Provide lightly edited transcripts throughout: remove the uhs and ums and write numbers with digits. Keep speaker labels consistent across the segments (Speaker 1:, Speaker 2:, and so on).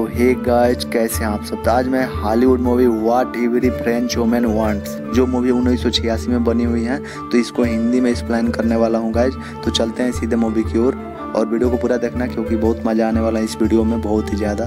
Speaker 1: Hey guys, कैसे हैं आप सब। तो आज मैं Hollywood movie what every French woman wants, जो मूवी 1986 में बनी हुई है, तो इसको हिंदी में एक्सप्लेन करने वाला हूँ गाइस। तो चलते हैं सीधे मूवी की ओर और वीडियो को पूरा देखना क्योंकि बहुत मज़ा आने वाला है इस वीडियो में, बहुत ही ज़्यादा।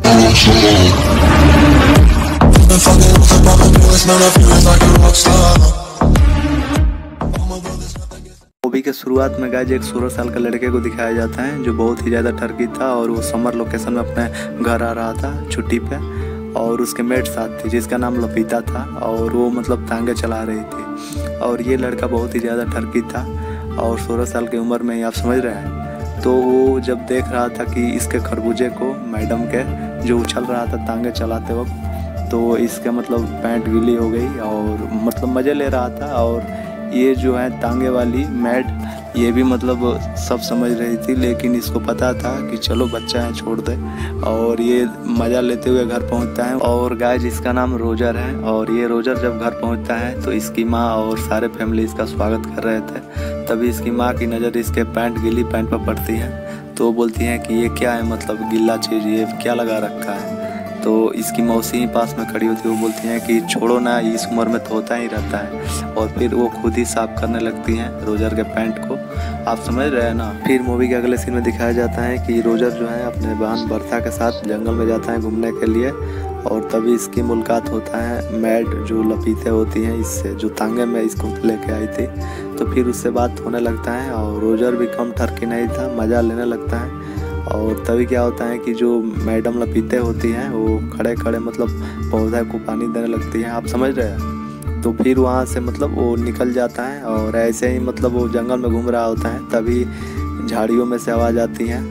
Speaker 1: मूवी के शुरुआत में गाइस एक 16 साल के लड़के को दिखाया जाता है जो बहुत ही ज़्यादा ठरकी था और वो समर लोकेशन में अपने घर आ रहा था छुट्टी पे, और उसके मेट साथ थी जिसका नाम लपीता था और वो मतलब तांगे चला रही थी। और ये लड़का बहुत ही ज़्यादा ठरकी था और 16 साल की उम्र में ही, आप समझ रहे हैं। तो वो जब देख रहा था कि इसके खरबूजे को मैडम के जो उछल रहा था तांगे चलाते वक्त, तो इसके मतलब पैंट गीली हो गई और मतलब मज़े ले रहा था। और ये जो है तांगे वाली मैड, ये भी मतलब सब समझ रही थी, लेकिन इसको पता था कि चलो बच्चा है छोड़ दे। और ये मज़ा लेते हुए घर पहुंचता है। और गाइस इसका नाम रोजर है। और ये रोजर जब घर पहुंचता है तो इसकी माँ और सारे फैमिली इसका स्वागत कर रहे थे। तभी इसकी माँ की नज़र इसके गीली पैंट पर पड़ती है, तो बोलती है कि ये क्या है, मतलब गीला चीज़ ये क्या लगा रखा है। तो इसकी मौसी ही पास में खड़ी होती है, वो बोलती हैं कि छोड़ो ना, इस उम्र में तो होता ही रहता है। और फिर वो खुद ही साफ करने लगती हैं रोजर के पैंट को, आप समझ रहे हैं ना। फिर मूवी के अगले सीन में दिखाया जाता है कि रोजर जो है अपने बहन बर्था के साथ जंगल में जाता है घूमने के लिए। और तभी इसकी मुलाकात होता है मैड जो लपीते होती हैं इससे, जो तांगे में इसको लेके आई थी। तो फिर उससे बात होने लगता है और रोजर भी कम ठरकी नहीं था, मज़ा लेने लगता है। और तभी क्या होता है कि जो मैडम लपीते होती हैं वो खड़े खड़े मतलब पौधे को पानी देने लगती हैं, आप समझ रहे हैं। तो फिर वहाँ से मतलब वो निकल जाता है और ऐसे ही मतलब वो जंगल में घूम रहा होता है, तभी झाड़ियों में से आवाज़ आती है,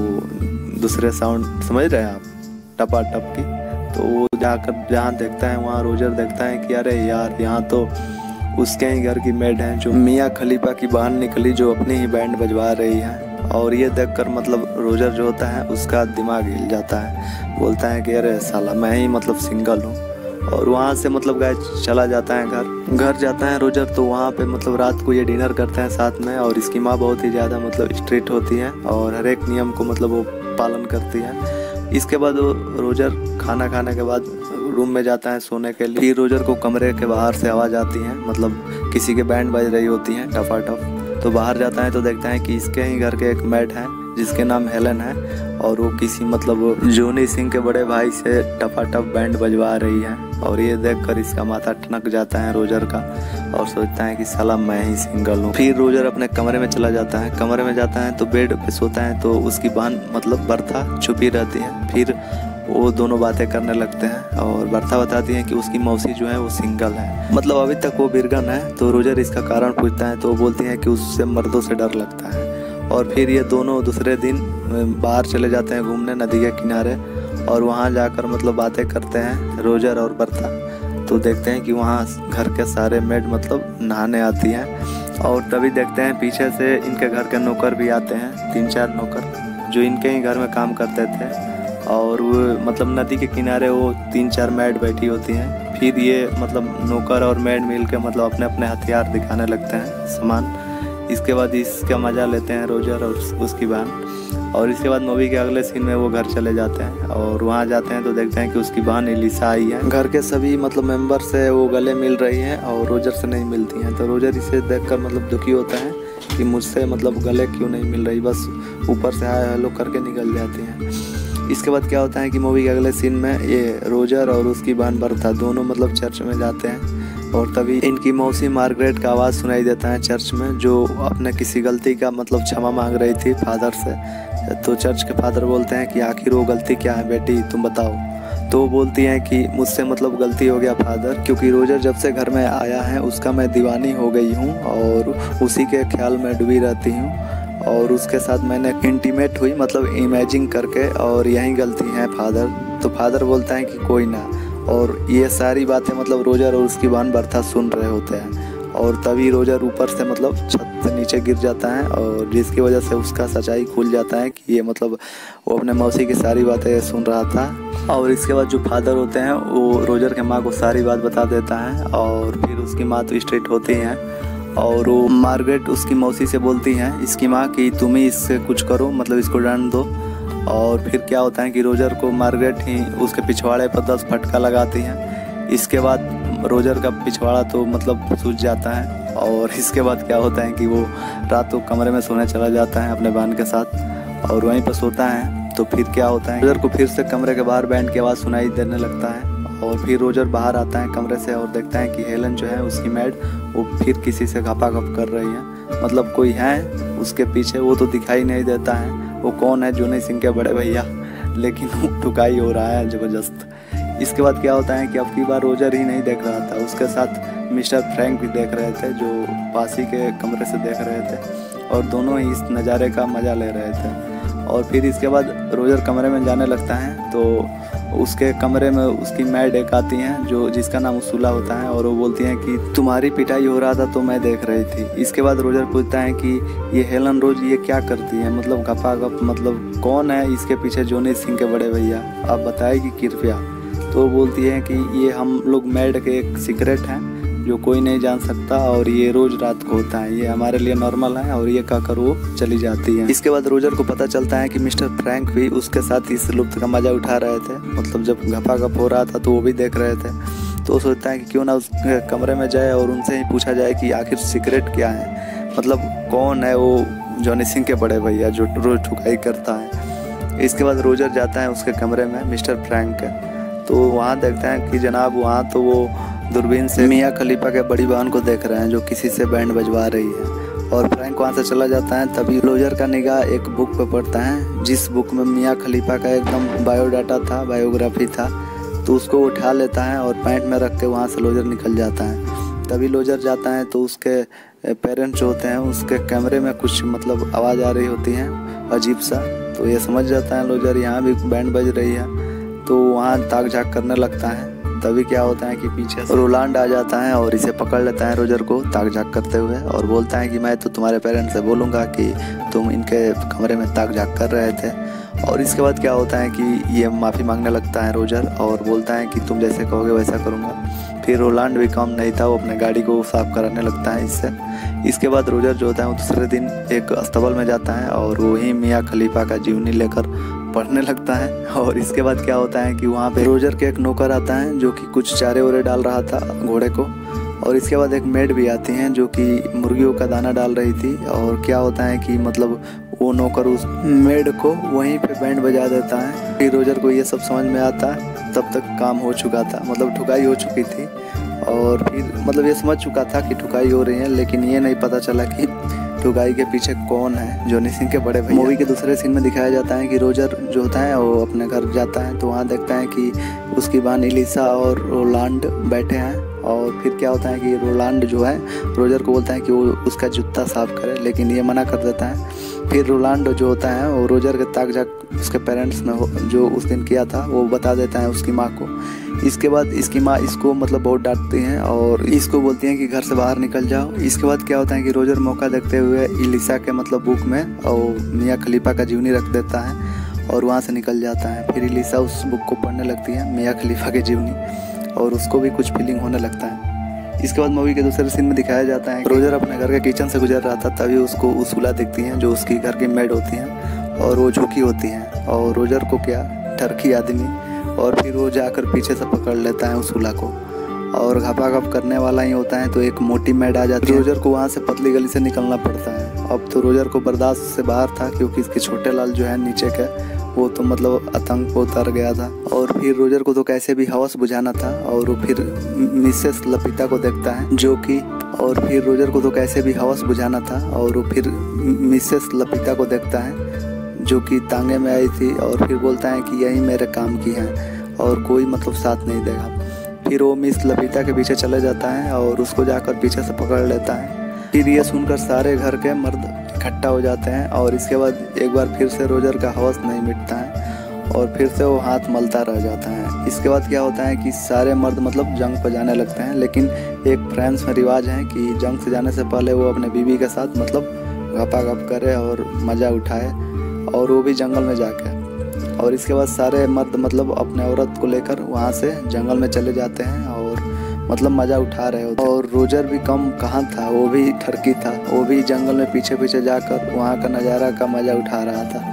Speaker 1: वो दूसरे साउंड समझ रहे हैं आप, टपा टप की। तो वो जाकर जहाँ देखता है वहाँ रोजर देखता है कि अरे यार, यहाँ तो उसके ही घर की मेड है जो मियाँ खलीफा की बहन निकली, जो अपनी ही बैंड बजवा रही है। और ये देखकर मतलब रोजर जो होता है उसका दिमाग हिल जाता है, बोलता है कि अरे साला मैं ही मतलब सिंगल हूँ। और वहाँ से मतलब गाइस चला जाता है घर जाता है रोजर। तो वहाँ पे मतलब रात को ये डिनर करते हैं साथ में। और इसकी माँ बहुत ही ज़्यादा मतलब स्ट्रिक्ट होती है और हर एक नियम को मतलब वो पालन करती है। इसके बाद वो रोजर खाना खाने के बाद रूम में जाता है सोने के लिए। फिर रोजर को कमरे के बाहर से आवाज़ आती है, मतलब किसी के बैंड बज रही होती है टफाटफ। तो बाहर जाता है तो देखता है कि इसके ही घर के एक मैड है जिसके नाम हेलन है, और वो किसी मतलब जोनी सिंह के बड़े भाई से टपाटप बैंड बजवा रही है। और ये देखकर इसका माथा ठनक जाता है रोजर का और सोचता है कि साला मैं ही सिंगल हूँ। फिर रोजर अपने कमरे में चला जाता है। कमरे में जाता है तो बेड पे सोता है, तो उसकी बहन मतलब बर्था छुपी रहती है। फिर वो दोनों बातें करने लगते हैं और बर्था बताती है कि उसकी मौसी जो है वो सिंगल है, मतलब अभी तक वो बिरगन है। तो रोजर इसका कारण पूछता है तो वो बोलती है कि उससे मर्दों से डर लगता है। और फिर ये दोनों दूसरे दिन बाहर चले जाते हैं घूमने नदी के किनारे, और वहाँ जाकर मतलब बातें करते हैं रोजर और बर्था। तो देखते हैं कि वहाँ घर के सारे मेड मतलब नहाने आती हैं। और तभी देखते हैं पीछे से इनके घर के नौकर भी आते हैं, 3-4 नौकर जो इनके ही घर में काम करते थे। और वो मतलब नदी के किनारे वो 3-4 मैड बैठी होती हैं। फिर ये मतलब नौकर और मैड मिल के मतलब अपने अपने हथियार दिखाने लगते हैं, सामान। इसके बाद इसका मज़ा लेते हैं रोजर और उसकी बहन। और इसके बाद मूवी के अगले सीन में वो घर चले जाते हैं और वहाँ जाते हैं तो देखते हैं कि उसकी बहन एलिसा आई है। घर के सभी मतलब मेंबर से वो गले मिल रही हैं और रोजर से नहीं मिलती हैं। तो रोजर इसे देखकर मतलब दुखी होता है कि मुझसे मतलब गले क्यों नहीं मिल रही, बस ऊपर से हाय हेलो करके निकल जाती हैं। इसके बाद क्या होता है कि मूवी के अगले सीन में ये रोजर और उसकी बहन बर्था दोनों मतलब चर्च में जाते हैं। और तभी इनकी मौसी मार्गरेट का आवाज़ सुनाई देता है चर्च में, जो अपने किसी गलती का मतलब क्षमा मांग रही थी फादर से। तो चर्च के फादर बोलते हैं कि आखिर वो गलती क्या है बेटी, तुम बताओ। तो वो बोलती हैं कि मुझसे मतलब गलती हो गया फादर, क्योंकि रोजर जब से घर में आया है उसका मैं दीवानी हो गई हूँ और उसी के ख्याल में डूबी रहती हूँ। और उसके साथ मैंने इंटीमेट हुई मतलब इमेजिन करके, और यही गलती है फादर। तो फादर बोलता है कि कोई ना। और ये सारी बातें मतलब रोजर और उसकी बहन बर्था सुन रहे होते हैं। और तभी रोजर ऊपर से मतलब छत से नीचे गिर जाता है, और जिसकी वजह से उसका सच्चाई खुल जाता है कि ये मतलब वो अपने मौसी की सारी बातें सुन रहा था। और इसके बाद जो फादर होते हैं वो रोजर के माँ को सारी बात बता देता है। और फिर उसकी माँ तो स्ट्रिक्ट होती हैं और वो मार्गरेट उसकी मौसी से बोलती हैं इसकी माँ कि तुम ही इससे कुछ करो, मतलब इसको दंड दो। और फिर क्या होता है कि रोजर को मार्गरेट ही उसके पिछवाड़े पर 10 फटका लगाती हैं। इसके बाद रोजर का पिछवाड़ा तो मतलब सूज जाता है और इसके बाद क्या होता है कि वो रात को कमरे में सोने चला जाता है अपने बहन के साथ और वहीं पर सोता है। तो फिर क्या होता है, रोजर को फिर से कमरे के बाहर बैंड की आवाज़ सुनाई देने लगता है और फिर रोजर बाहर आता है कमरे से और देखता है कि हेलन जो है उसकी मैड वो फिर किसी से घपाघप कर रही है। मतलब कोई है उसके पीछे, वो तो दिखाई नहीं देता है वो कौन है, जॉनी सिंह के बड़े भैया, लेकिन वो ठुकाई हो रहा है ज़बरदस्त। इसके बाद क्या होता है कि अब की बार रोजर ही नहीं देख रहा था, उसके साथ मिस्टर फ्रैंक भी देख रहे थे जो पास ही के कमरे से देख रहे थे और दोनों ही इस नज़ारे का मज़ा ले रहे थे। और फिर इसके बाद रोजर कमरे में जाने लगता है तो उसके कमरे में उसकी मैड एक आती हैं जो जिसका नाम उसूला होता है और वो बोलती हैं कि तुम्हारी पिटाई हो रहा था तो मैं देख रही थी। इसके बाद रोजर पूछता है कि ये हेलन रोज ये क्या करती है, मतलब घपाघप, मतलब कौन है इसके पीछे, जॉनी सिंह के बड़े भैया, आप बताएगी कृपया। तो बोलती है कि ये हम लोग मैड के एक सीक्रेट हैं जो कोई नहीं जान सकता और ये रोज रात को होता है, ये हमारे लिए नॉर्मल है, और ये कहकर वो चली जाती है। इसके बाद रोजर को पता चलता है कि मिस्टर फ्रैंक भी उसके साथ इस लुत्फ का मजा उठा रहे थे, मतलब जब घपाघप हो रहा था तो वो भी देख रहे थे। तो वो सोचता है कि क्यों ना उस कमरे में जाए और उनसे ही पूछा जाए कि आखिर सीक्रेट क्या है, मतलब कौन है वो जॉनी सिंह के बड़े भैया जो रोज ठुकाई करता है। इसके बाद रोजर जाता है उसके कमरे में मिस्टर फ्रैंक के, तो वहाँ देखता है कि जनाब वहाँ तो वो दूरबीन से मियाँ खलीफा के बड़ी बहन को देख रहे हैं जो किसी से बैंड बजवा रही है। और फ्रैंक वहाँ से चला जाता है, तभी रोजर का निगाह एक बुक पे पड़ता है जिस बुक में मियाँ खलीफा का एकदम बायोडाटा था, बायोग्राफी था। तो उसको उठा लेता है और पैंट में रख के वहाँ से रोजर निकल जाता है। तभी रोजर जाता है तो उसके पेरेंट्स जो होते हैं उसके कैमरे में कुछ मतलब आवाज़ आ रही होती है अजीब सा, तो ये समझ जाता है रोजर यहाँ भी बैंड बज रही है, तो वहाँ ताक झाक करने लगता है। तभी क्या होता है कि पीछे से रोलांड आ जाता है और इसे पकड़ लेता है रोजर को ताक झाक करते हुए और बोलता है कि मैं तो तुम्हारे पेरेंट्स से बोलूँगा कि तुम इनके कमरे में ताक झाक कर रहे थे। और इसके बाद क्या होता है कि ये माफ़ी मांगने लगता है रोजर और बोलता है कि तुम जैसे कहोगे वैसा करूँगा। फिर रोलांड भी कम नहीं था, वो अपने गाड़ी को साफ कराने लगता है इससे। इसके बाद रोजर जो होता है वो दूसरे दिन एक अस्तबल में जाता है और वही मियाँ खलीफा का जीवनी लेकर पढ़ने लगता है। और इसके बाद क्या होता है कि वहाँ पे रोजर के एक नौकर आता है जो कि कुछ चारे वारे डाल रहा था घोड़े को, और इसके बाद एक मेड भी आती हैं जो कि मुर्गियों का दाना डाल रही थी। और क्या होता है कि मतलब वो नौकर उस मेड को वहीं पे बैंड बजा देता है। फिर रोजर को ये सब समझ में आता है, तब तक काम हो चुका था, मतलब ठुकाई हो चुकी थी और फिर मतलब ये समझ चुका था कि ठुकाई हो रही है, लेकिन ये नहीं पता चला कि ठुकाई के पीछे कौन है, जॉनी सिंह के बड़े भैया। मूवी के दूसरे सीन में दिखाया जाता है कि रोजर जो होता है वो अपने घर जाता है तो वहाँ देखता है कि उसकी बहन एलिसा और रोलांड बैठे हैं। और फिर क्या होता है कि रोलांड जो है रोजर को बोलता है कि वो उसका जूता साफ करे, लेकिन ये मना कर देता है। फिर रोलांड जो होता है वो रोजर के ताक झाक उसके पेरेंट्स में जो उस दिन किया था वो बता देता है उसकी माँ को। इसके बाद इसकी माँ इसको मतलब बहुत डांटती हैं और इसको बोलती हैं कि घर से बाहर निकल जाओ। इसके बाद क्या होता है कि रोजर मौका देखते हुए एलिसा के मतलब बुक में और मियाँ खलीफा का जीवनी रख देता है और वहाँ से निकल जाता है। फिर एलिसा उस बुक को पढ़ने लगती है मियाँ खलीफा के जीवनी, और उसको भी कुछ फीलिंग होने लगता है। इसके बाद मूवी के दूसरे सीन में दिखाया जाता है रोजर अपने घर के किचन से गुजर रहा था, तभी उसको उसूला दिखती हैं जो उसकी घर की मेड होती हैं और वो झुकी होती हैं और रोजर को क्या ठरकी आदमी, और फिर वो जाकर पीछे से पकड़ लेता है उसूला को और घपाघप करने वाला ही होता है। तो एक मोटी मेड आ जाती है, रोजर को वहाँ से पतली गली से निकलना पड़ता है। अब तो रोजर को बर्दाश्त से बाहर था क्योंकि इसके छोटे लाल जो है नीचे के वो तो मतलब आतंक को उतर गया था। और फिर रोजर को तो कैसे भी हवस बुझाना था और वो फिर मिसेस लपिता को देखता है जो कि और फिर रोजर को तो कैसे भी हवस बुझाना था और वो फिर मिसेस लपिता को देखता है जो कि तांगे में आई थी और फिर बोलता है कि यही मेरे काम की हैं और कोई मतलब साथ नहीं देगा। फिर वो मिस लपिता के पीछे चले जाता है और उसको जाकर पीछे से पकड़ लेता है। फिर ये सुनकर सारे घर के मर्द इकट्ठा हो जाते हैं और इसके बाद एक बार फिर से रोजर का हवस नहीं मिटता है और फिर से वो हाथ मलता रह जाता है। इसके बाद क्या होता है कि सारे मर्द मतलब जंग पर जाने लगते हैं, लेकिन एक फ्रांस में रिवाज है कि जंग से जाने से पहले वो अपने बीवी के साथ मतलब घपाघप करे और मज़ा उठाए, और वो भी जंगल में जाके। और इसके बाद सारे मर्द मतलब अपने औरत को लेकर वहाँ से जंगल में चले जाते हैं और मतलब मज़ा उठा रहे होते। और रोजर भी कम कहाँ था, वो भी ठरकी था, वो भी जंगल में पीछे पीछे जाकर वहाँ का नज़ारा का मज़ा उठा रहा था।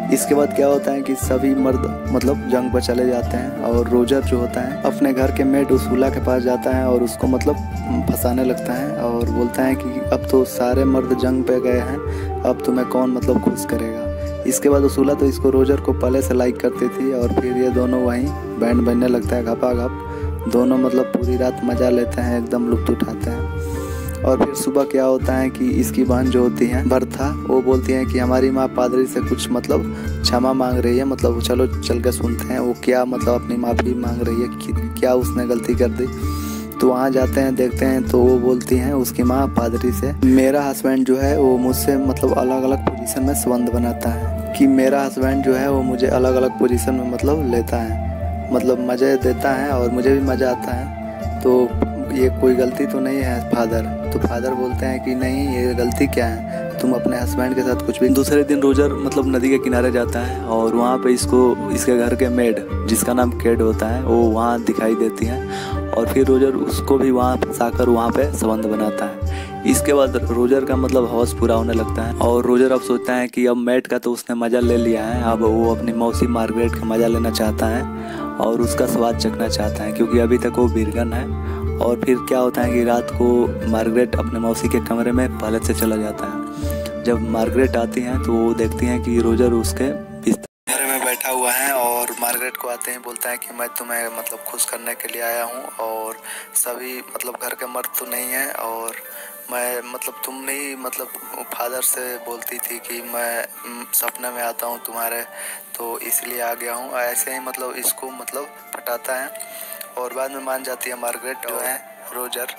Speaker 1: इसके बाद क्या होता है कि सभी मर्द मतलब जंग पर चले जाते हैं और रोजर जो होता है अपने घर के मेड उसूला के पास जाता है और उसको मतलब फंसाने लगता है और बोलता है कि अब तो सारे मर्द जंग पे गए हैं, अब तुम्हें कौन मतलब खुश करेगा। इसके बाद उसूला तो इसको रोजर को पहले से लाइक करती थी और फिर ये दोनों वहीं बैंड बनने लगता है घपाघप। दोनों मतलब पूरी रात मज़ा लेते हैं, एकदम लुत्फ उठाते हैं। और फिर सुबह क्या होता है कि इसकी बहन जो होती है बर्था, वो बोलती है कि हमारी माँ पादरी से कुछ मतलब क्षमा मांग रही है, मतलब चलो चल के सुनते हैं वो क्या मतलब अपनी माफ़ी मांग रही है कि क्या उसने गलती कर दी। तो वहाँ जाते हैं, देखते हैं तो वो बोलती हैं उसकी माँ पादरी से, मेरा हस्बैंड जो है वो मुझसे मतलब अलग अलग पोजीशन में संबंध बनाता है, कि मेरा हस्बैंड जो है वो मुझे अलग अलग पोजीशन में मतलब लेता है, मतलब मज़े देता है और मुझे भी मज़ा आता है। तो ये कोई गलती तो नहीं है फादर। तो फादर बोलते हैं कि नहीं, ये गलती क्या है, तुम अपने हस्बैंड के साथ कुछ भी। दूसरे दिन रोजर मतलब नदी के किनारे जाता है और वहाँ पे इसके घर के मेड जिसका नाम केड होता है वो वहाँ दिखाई देती है और फिर रोजर उसको भी वहाँ फंसाकर वहाँ पे संबंध बनाता है। इसके बाद रोजर का मतलब हौस पूरा होने लगता है और रोजर अब सोचता है कि अब मेड का तो उसने मज़ा ले लिया है, अब वो अपनी मौसी मार्गरेट का मज़ा लेना चाहता है और उसका स्वाद चखना चाहता है, क्योंकि अभी तक वो बिरगन है। और फिर क्या होता है कि रात को मार्गरेट अपने मौसी के कमरे में पहले से चला जाता है। जब मार्गरेट आती हैं तो वो देखती हैं कि रोजर उसके बिस्तर में बैठा हुआ है और मार्गरेट को आते ही बोलता है कि मैं तुम्हें मतलब खुश करने के लिए आया हूँ और सभी मतलब घर के मर्द तो नहीं है और मैं मतलब तुम नहीं मतलब फादर से बोलती थी कि मैं सपने में आता हूँ तुम्हारे, तो इसलिए आ गया हूँ। ऐसे ही मतलब इसको मतलब पटाता है और बाद में मान जाती है मार्गरेट जो है रोजर।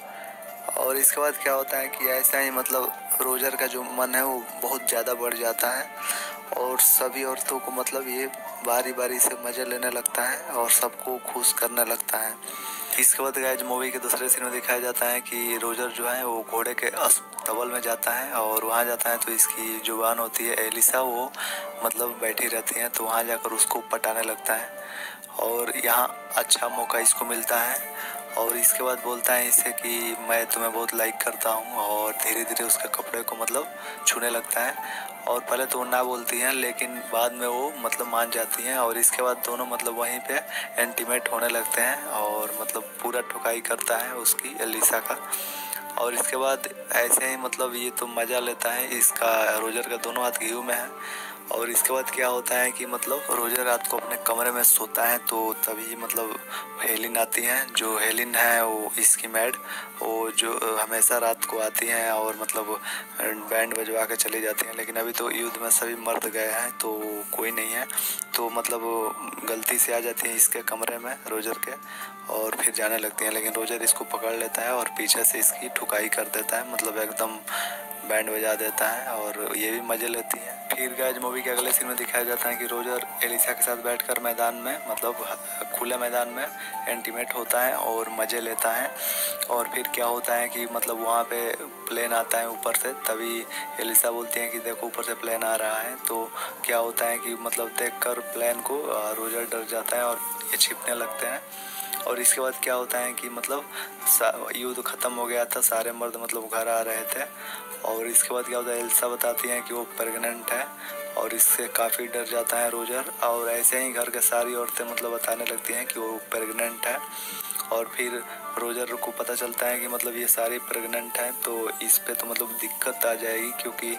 Speaker 1: और इसके बाद क्या होता है कि ऐसा ही मतलब रोजर का जो मन है वो बहुत ज़्यादा बढ़ जाता है और सभी औरतों को मतलब ये बारी बारी से मज़े लेने लगता है और सबको खुश करने लगता है। इसके बाद गाइस मूवी के दूसरे सीन में दिखाया जाता है कि रोजर जो है वो घोड़े के अस्तबल में जाता है और वहाँ जाता है तो इसकी जुबान होती है एलिसा, वो मतलब बैठी रहती है, तो वहाँ जाकर उसको पटाने लगता है और यहाँ अच्छा मौका इसको मिलता है। और इसके बाद बोलता है इससे कि मैं तुम्हें बहुत लाइक करता हूँ और धीरे धीरे उसके कपड़े को मतलब छूने लगता है और पहले तो वो ना बोलती हैं लेकिन बाद में वो मतलब मान जाती हैं और इसके बाद दोनों मतलब वहीं पे इंटीमेट होने लगते हैं और मतलब पूरा ठुकाई करता है उसकी एलिसा का। और इसके बाद ऐसे ही मतलब ये तो मज़ा लेता है, इसका रोजर का दोनों हाथ घीव में है। और इसके बाद क्या होता है कि मतलब रोजर रात को अपने कमरे में सोता है तो तभी मतलब हेलिन आती हैं, जो हेलिन है वो इसकी मैड, वो जो हमेशा रात को आती हैं और मतलब बैंड बजवा के चली जाती हैं, लेकिन अभी तो युद्ध में सभी मर्द गए हैं तो कोई नहीं है, तो मतलब गलती से आ जाती है इसके कमरे में रोजर के और फिर जाने लगती हैं, लेकिन रोजर इसको पकड़ लेता है और पीछे से इसकी ठुकाई कर देता है, मतलब एकदम बैंड बजा देता है और ये भी मज़े लेती है। फिर गाइस मूवी के अगले सीन में दिखाया जाता है कि रोजर एलिसा के साथ बैठकर मैदान में मतलब खुले मैदान में इंटीमेट होता है और मज़े लेता है। और फिर क्या होता है कि मतलब वहाँ पे प्लेन आता है ऊपर से, तभी एलिसा बोलती है कि देखो ऊपर से प्लेन आ रहा है, तो क्या होता है कि मतलब देखकर प्लेन को रोजर डर जाता है और ये छिपने लगते हैं। और इसके बाद क्या होता है कि मतलब युद्ध ख़त्म हो गया था, सारे मर्द मतलब घर आ रहे थे और इसके बाद क्या होता है एलिसा बताती हैं कि वो प्रेग्नेंट है और इससे काफ़ी डर जाता है रोजर और ऐसे ही घर के सारी औरतें मतलब बताने लगती हैं कि वो प्रेग्नेंट है। और फिर रोजर को पता चलता है कि मतलब ये सारी प्रेग्नेंट हैं तो इस पे तो मतलब दिक्कत आ जाएगी, क्योंकि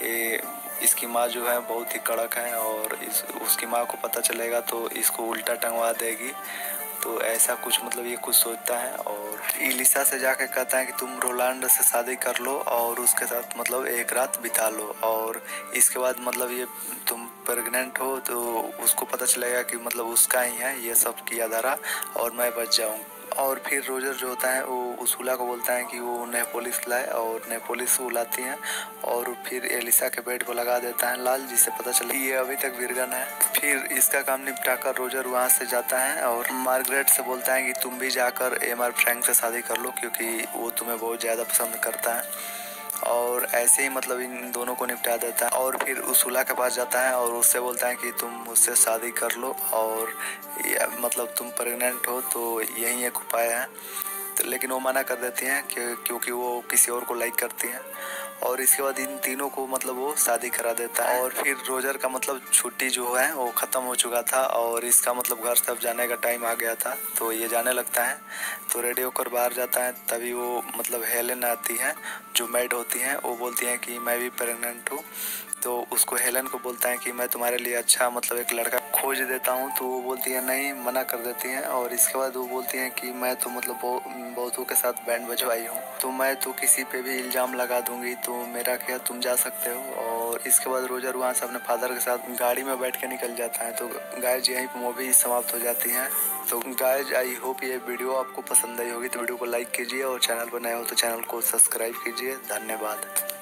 Speaker 1: इसकी माँ जो है बहुत ही कड़क है और उसकी माँ को पता चलेगा तो इसको उल्टा टंगवा देगी, तो ऐसा कुछ मतलब ये कुछ सोचता है और एलिसा से जाके कहता है कि तुम रोलांड से शादी कर लो और उसके साथ मतलब एक रात बिता लो और इसके बाद मतलब ये तुम प्रेग्नेंट हो तो उसको पता चलेगा कि मतलब उसका ही है ये सब किया धरा और मैं बच जाऊँ। और फिर रोजर जो होता है वो उसूला को बोलता है कि वो नेपोलिस लाए और नेपोलिस वो लाती हैं और फिर एलिसा के बेड को लगा देता है लाल, जिससे पता चला ये अभी तक विरगन है। फिर इसका काम निपटाकर रोजर वहाँ से जाता है और मार्गरेट से बोलता है कि तुम भी जाकर एमआर फ्रैंक से शादी कर लो क्योंकि वो तुम्हें बहुत ज़्यादा पसंद करता है। और ऐसे ही मतलब इन दोनों को निपटा देता है और फिर उसूला के पास जाता है और उससे बोलता है कि तुम मुझसे शादी कर लो और मतलब तुम प्रेग्नेंट हो तो यही एक उपाय है। लेकिन वो मना कर देती हैं क्योंकि वो किसी और को लाइक करती हैं। और इसके बाद इन तीनों को मतलब वो शादी करा देता है। और फिर रोजर का मतलब छुट्टी जो है वो ख़त्म हो चुका था और इसका मतलब घर सब जाने का टाइम आ गया था, तो ये जाने लगता है। तो रेडी होकर बाहर जाता है, तभी वो मतलब हेलेन आती है जो मेड होती हैं। वो बोलती हैं कि मैं भी प्रेग्नेंट हूँ। तो उसको हेलेन को बोलता है कि मैं तुम्हारे लिए अच्छा मतलब एक लड़का खोज देता हूँ। तो वो बोलती है नहीं, मना कर देती हैं। और इसके बाद वो बोलती हैं कि मैं तो मतलब बहुतों के साथ बैंड बजवाई हूँ, तो मैं तो किसी पे भी इल्ज़ाम लगा दूंगी, तो मेरा क्या, तुम जा सकते हो। और इसके बाद रोजर वहाँ से अपने फादर के साथ गाड़ी में बैठ के निकल जाता है। तो गाइज यहीं पर मूवी समाप्त हो जाती है। तो गाइज आई होप ये वीडियो आपको पसंद आई होगी, तो वीडियो को लाइक कीजिए और चैनल पर नए हो तो चैनल को सब्सक्राइब कीजिए। धन्यवाद।